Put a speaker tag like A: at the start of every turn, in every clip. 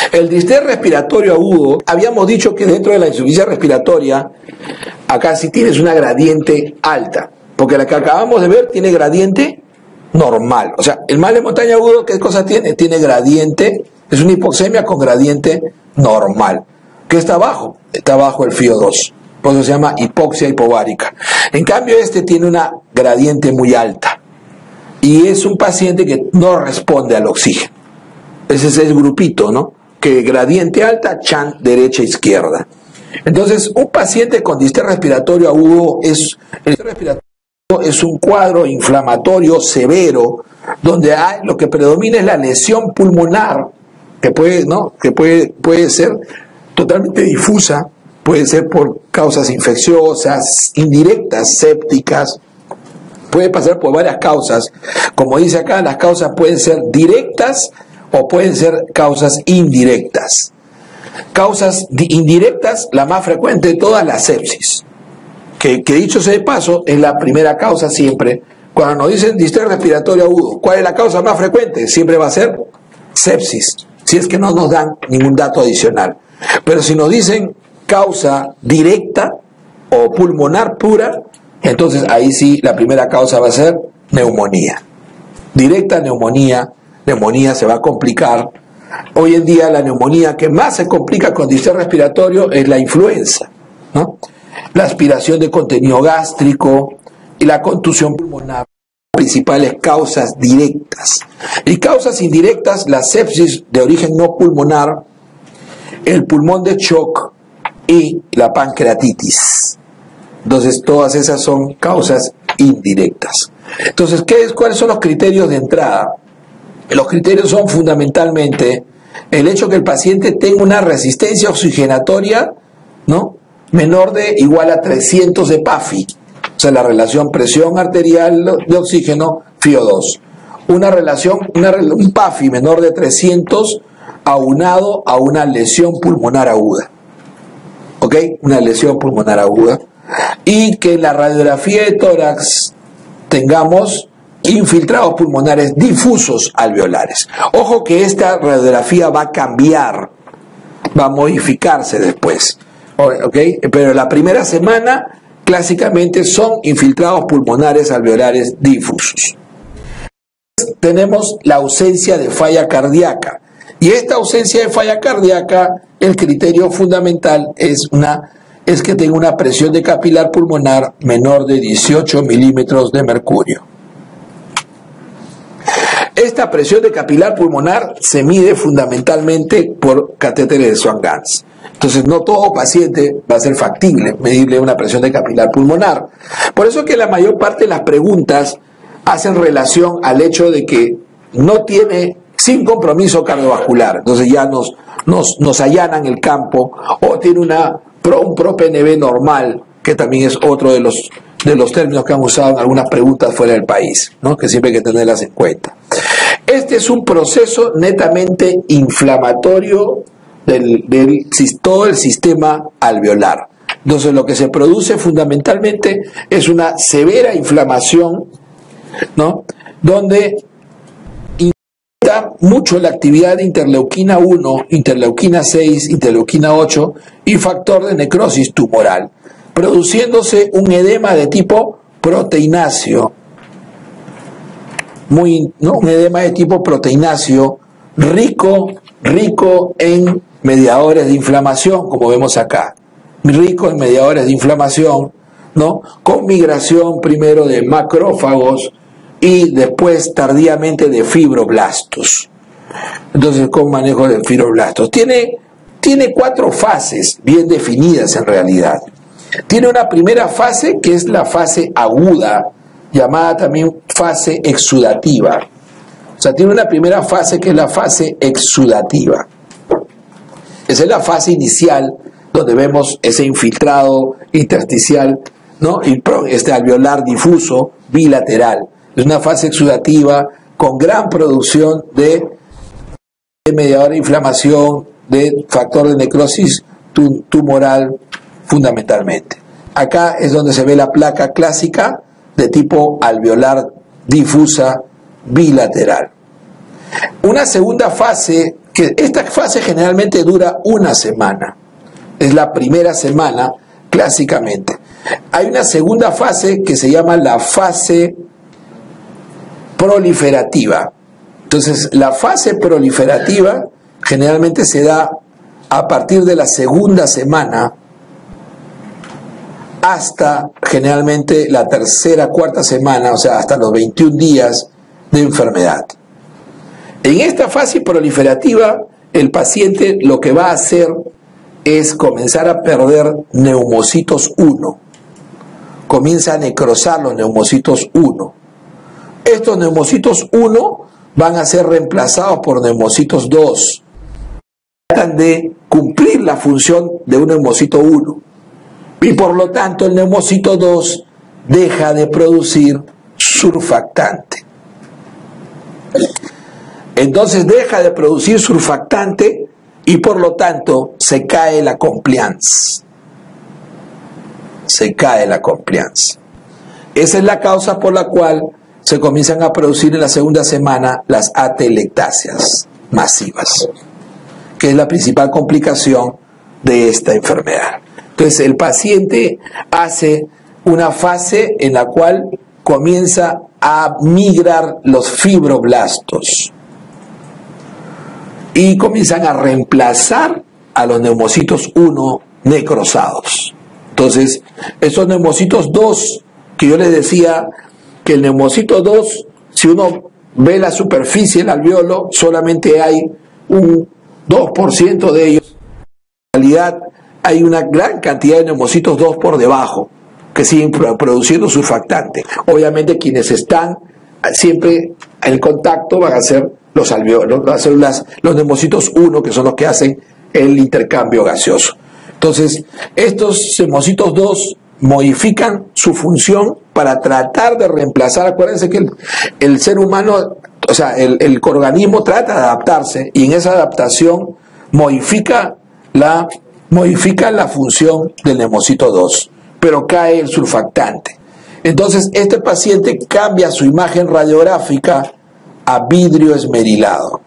A: El distrés respiratorio agudo, habíamos dicho que dentro de la insuficiencia respiratoria, acá sí tienes una gradiente alta, porque la que acabamos de ver tiene gradiente normal. O sea, el mal de montaña agudo, ¿qué cosa tiene? Tiene gradiente, es una hipoxemia con gradiente normal. ¿Qué está abajo? Está abajo el FiO2. Por eso se llama hipoxia hipovárica. En cambio, este tiene una gradiente muy alta. Y es un paciente que no responde al oxígeno. Ese es el grupito, ¿no? Que gradiente alta, chan, derecha, izquierda. Entonces, un paciente con distrés respiratorio agudo es un cuadro inflamatorio severo, donde lo que predomina es la lesión pulmonar, que puede, ¿no? Que puede ser totalmente difusa, puede ser por causas infecciosas, indirectas, sépticas, puede pasar por varias causas. Como dice acá, las causas pueden ser directas o pueden ser causas indirectas. Causas indirectas, la más frecuente de todas, la sepsis, que dicho sea de paso, es la primera causa siempre. Cuando nos dicen distrés respiratorio agudo, ¿cuál es la causa más frecuente? Siempre va a ser sepsis, si es que no nos dan ningún dato adicional. Pero si nos dicen causa directa o pulmonar pura, entonces ahí sí la primera causa va a ser neumonía. Directa neumonía se va a complicar. Hoy en día la neumonía que más se complica con distrés respiratorio es la influenza, ¿no? La aspiración de contenido gástrico y la contusión pulmonar, principales causas directas. Y causas indirectas, la sepsis de origen no pulmonar, el pulmón de shock y la pancreatitis. Entonces todas esas son causas indirectas. Entonces, ¿cuáles son los criterios de entrada? Los criterios son fundamentalmente el hecho que el paciente tenga una resistencia oxigenatoria, ¿no?, menor de igual a 300 de PAFI, o sea, la relación presión arterial de oxígeno, FiO2. Un PAFI menor de 300 aunado a una lesión pulmonar aguda. ¿Ok? Una lesión pulmonar aguda. Y que en la radiografía de tórax tengamos infiltrados pulmonares difusos alveolares. Ojo que esta radiografía va a cambiar, va a modificarse después. ¿Ok? Pero la primera semana clásicamente son infiltrados pulmonares alveolares difusos. Tenemos la ausencia de falla cardíaca. Y esta ausencia de falla cardíaca, el criterio fundamental es que tenga una presión de capilar pulmonar menor de 18 milímetros de mercurio. Esta presión de capilar pulmonar se mide fundamentalmente por catéteres de Swan-Ganz. Entonces, no todo paciente va a ser factible medirle una presión de capilar pulmonar. Por eso es que la mayor parte de las preguntas hacen relación al hecho de que no tiene sin compromiso cardiovascular. Entonces ya nos allanan el campo, o tiene un ProPNB normal, que también es otro de los términos que han usado en algunas preguntas fuera del país, ¿no?, que siempre hay que tenerlas en cuenta. Este es un proceso netamente inflamatorio de todo el sistema alveolar. Entonces lo que se produce fundamentalmente es una severa inflamación, ¿no?, donde incrementa mucho la actividad de interleuquina 1, interleuquina 6, interleuquina 8 y factor de necrosis tumoral, produciéndose un edema de tipo proteináceo, un edema de tipo proteináceo rico en mediadores de inflamación, como vemos acá, rico en mediadores de inflamación, ¿no?, con migración primero de macrófagos y después tardíamente de fibroblastos. Entonces, con manejo de fibroblastos. Tiene 4 fases bien definidas en realidad. Tiene una primera fase que es la fase aguda, llamada también fase exudativa. O sea, tiene una primera fase que es la fase exudativa. Esa es la fase inicial donde vemos ese infiltrado intersticial, ¿no?, y este alveolar difuso bilateral. Es una fase exudativa con gran producción de mediador de inflamación, de factor de necrosis tumoral fundamentalmente. Acá es donde se ve la placa clásica de tipo alveolar difusa bilateral. Una segunda fase que esta fase generalmente dura una semana. Es la primera semana, clásicamente. Hay una segunda fase que se llama la fase proliferativa. Entonces, la fase proliferativa generalmente se da a partir de la segunda semana hasta generalmente la tercera, cuarta semana, o sea, hasta los 21 días de enfermedad. En esta fase proliferativa, el paciente lo que va a hacer es comenzar a perder neumocitos 1. Comienza a necrosar los neumocitos 1. Estos neumocitos 1 van a ser reemplazados por neumocitos 2. Tratan de cumplir la función de un neumocito 1. Y por lo tanto el neumocito 2 deja de producir surfactante. Entonces deja de producir surfactante y por lo tanto se cae la compliance. Se cae la compliance. Esa es la causa por la cual se comienzan a producir en la segunda semana las atelectasias masivas, que es la principal complicación de esta enfermedad. Entonces el paciente hace una fase en la cual comienza a migrar los fibroblastos y comienzan a reemplazar a los neumocitos 1 necrosados. Entonces, esos neumocitos 2, que yo les decía que el neumocito 2, si uno ve la superficie del alveolo, solamente hay un 2% de ellos. En realidad, hay una gran cantidad de neumocitos 2 por debajo, que siguen produciendo surfactante. Obviamente, quienes están siempre en contacto van a ser los alveolos, las células, los neumocitos 1, que son los que hacen el intercambio gaseoso. Entonces, estos neumocitos 2 modifican su función para tratar de reemplazar. Acuérdense que el ser humano, o sea, el organismo trata de adaptarse y en esa adaptación modifica la función del neumocito 2, pero cae el surfactante. Entonces, este paciente cambia su imagen radiográfica a vidrio esmerilado,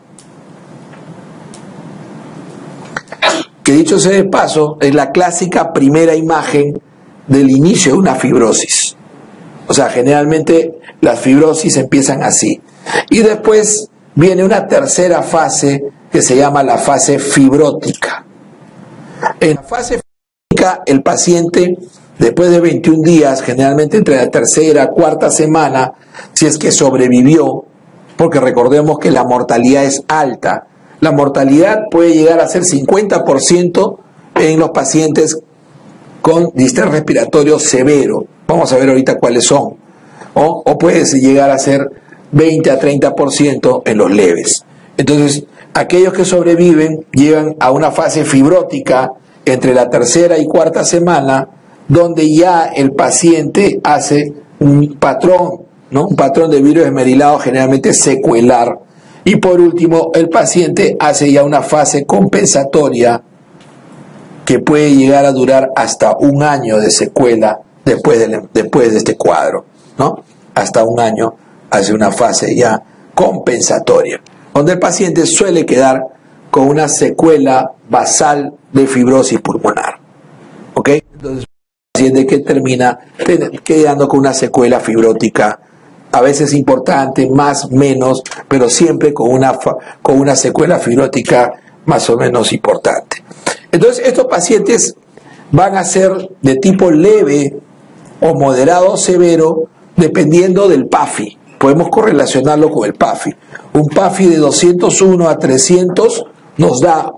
A: que dicho sea de paso, es la clásica primera imagen del inicio de una fibrosis. O sea, generalmente las fibrosis empiezan así. Y después viene una tercera fase que se llama la fase fibrótica. En la fase fibrótica, el paciente, después de 21 días, generalmente entre la tercera, cuarta semana, si es que sobrevivió, porque recordemos que la mortalidad es alta. La mortalidad puede llegar a ser 50% en los pacientes con distrés respiratorio severo. Vamos a ver ahorita cuáles son. O puede llegar a ser 20 a 30% en los leves. Entonces, aquellos que sobreviven llegan a una fase fibrótica entre la tercera y cuarta semana, donde ya el paciente hace un patrón, ¿no? Un patrón de vidrio esmerilado generalmente secuelar. Y por último, el paciente hace ya una fase compensatoria que puede llegar a durar hasta un año de secuela después de este cuadro, ¿no? Hasta un año hace una fase ya compensatoria, donde el paciente suele quedar con una secuela basal de fibrosis pulmonar. ¿Ok? Entonces, el paciente que termina quedando con una secuela fibrótica, a veces importante, más, menos, pero siempre con una secuela fibrótica más o menos importante. Entonces, estos pacientes van a ser de tipo leve o moderado o severo, dependiendo del PAFI. Podemos correlacionarlo con el PAFI. Un PAFI de 201 a 300 nos da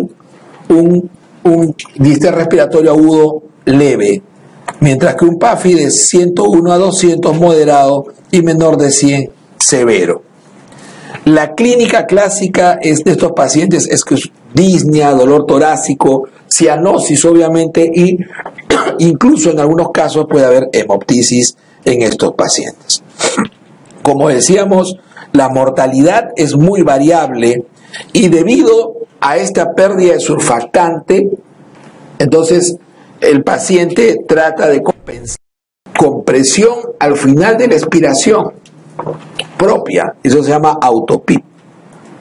A: un distrés respiratorio agudo leve, mientras que un PAFI de 101 a 200 moderado y menor de 100 severo. La clínica clásica de estos pacientes es que disnea, dolor torácico, cianosis obviamente, y incluso en algunos casos puede haber hemoptisis en estos pacientes. Como decíamos, la mortalidad es muy variable y debido a esta pérdida de surfactante, entonces el paciente trata de compensar con presión al final de la expiración propia. Eso se llama autopip.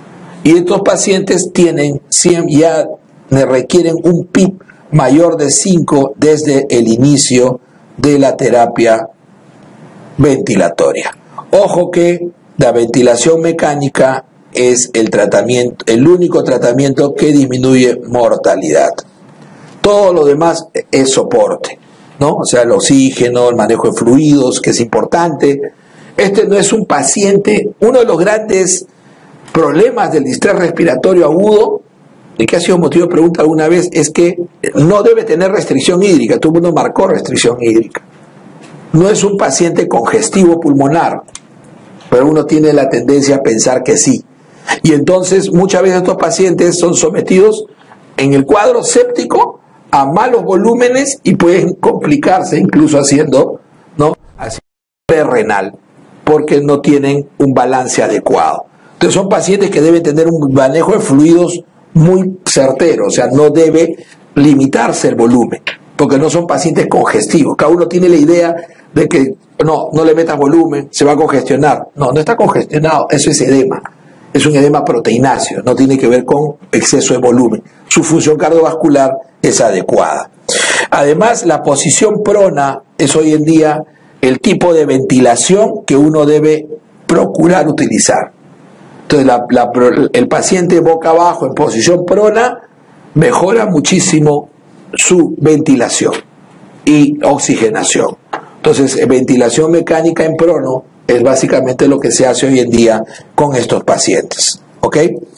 A: Y estos pacientes ya requieren un PIP mayor de 5 desde el inicio de la terapia ventilatoria. Ojo que la ventilación mecánica es el único tratamiento que disminuye mortalidad. Todo lo demás es soporte, ¿no? O sea, el oxígeno, el manejo de fluidos, que es importante. Este no es un paciente. Uno de los grandes problemas del distrés respiratorio agudo, y que ha sido motivo de pregunta alguna vez, es que no debe tener restricción hídrica. Todo el mundo marcó restricción hídrica. No es un paciente congestivo pulmonar, pero uno tiene la tendencia a pensar que sí. Y entonces muchas veces estos pacientes son sometidos en el cuadro séptico a malos volúmenes y pueden complicarse incluso haciendo renal, porque no tienen un balance adecuado. Entonces son pacientes que deben tener un manejo de fluidos muy certero, o sea, no debe limitarse el volumen, porque no son pacientes congestivos. Cada uno tiene la idea de que no le metas volumen, se va a congestionar. No está congestionado, eso es edema. Es un edema proteináceo, no tiene que ver con exceso de volumen. Su función cardiovascular es adecuada. Además, la posición prona es hoy en día el tipo de ventilación que uno debe procurar utilizar. Entonces, el paciente boca abajo en posición prona mejora muchísimo su ventilación y oxigenación. Entonces, ventilación mecánica en prono es básicamente lo que se hace hoy en día con estos pacientes. ¿Ok?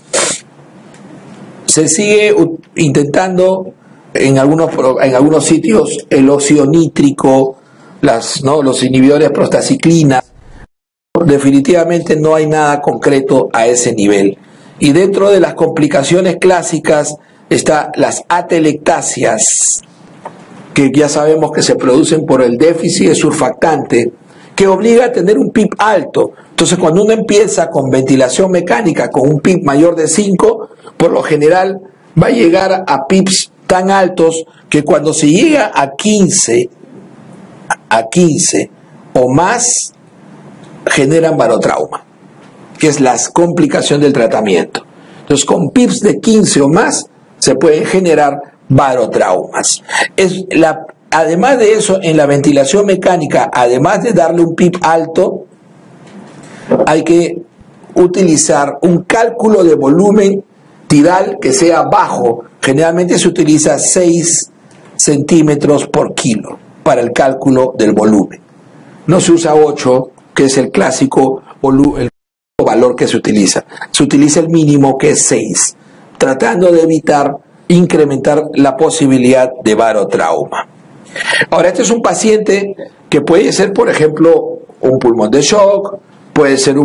A: Se sigue intentando en algunos sitios el óxido nítrico, los inhibidores de prostaciclina. Definitivamente no hay nada concreto a ese nivel. Y dentro de las complicaciones clásicas están las atelectasias, que ya sabemos que se producen por el déficit de surfactante, que obliga a tener un PIP alto. Entonces, cuando uno empieza con ventilación mecánica con un PIP mayor de 5, por lo general va a llegar a PIPs tan altos que cuando se llega a 15 o más, generan barotrauma, que es la complicación del tratamiento. Entonces, con PIPs de 15 o más, se pueden generar barotraumas. Además de eso, en la ventilación mecánica, además de darle un PIP alto, hay que utilizar un cálculo de volumen tidal que sea bajo. Generalmente se utiliza 6 centímetros por kilo para el cálculo del volumen. No se usa 8, que es el clásico valor que se utiliza. Se utiliza el mínimo, que es 6, tratando de evitar incrementar la posibilidad de barotrauma. Ahora, este es un paciente que puede ser, por ejemplo, un pulmón de shock, puede ser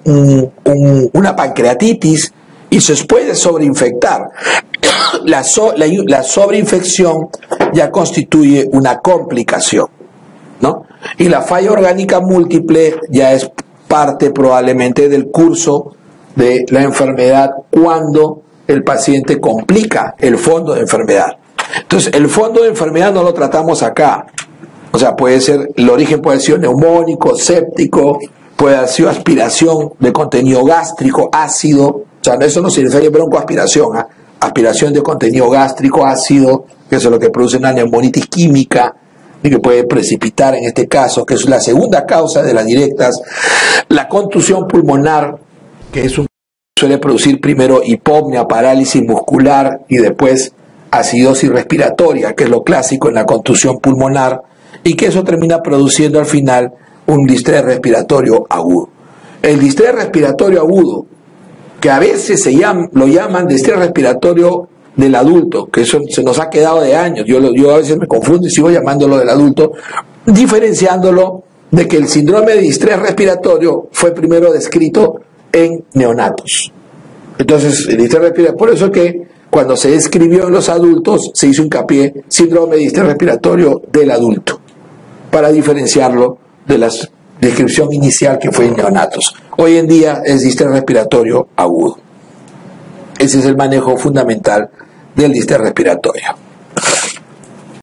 A: una pancreatitis, y se puede sobreinfectar. La sobreinfección ya constituye una complicación, ¿no? Y la falla orgánica múltiple ya es parte probablemente del curso de la enfermedad cuando el paciente complica el fondo de enfermedad. Entonces, el fondo de enfermedad no lo tratamos acá. O sea, el origen puede ser neumónico, séptico, puede haber sido aspiración de contenido gástrico, ácido. O sea, eso no se refiere a broncoaspiración, ¿eh? Aspiración de contenido gástrico, ácido, que eso es lo que produce una neumonitis química y que puede precipitar en este caso, que es la segunda causa de las directas. La contusión pulmonar, que suele producir primero hipopnea, parálisis muscular y después acidosis respiratoria, que es lo clásico en la contusión pulmonar, y que eso termina produciendo al final un distrés respiratorio agudo. El distrés respiratorio agudo, que a veces lo llaman distrés respiratorio del adulto, que eso se nos ha quedado de años, yo a veces me confundo y sigo llamándolo del adulto, diferenciándolo de que el síndrome de distrés respiratorio fue primero descrito en neonatos. Entonces, el distrés respiratorio, por eso es que cuando se describió en los adultos, se hizo hincapié síndrome de distrés respiratorio del adulto, para diferenciarlo de la descripción inicial que fue en neonatos. Hoy en día es distrés respiratorio agudo. Ese es el manejo fundamental del distrés respiratorio.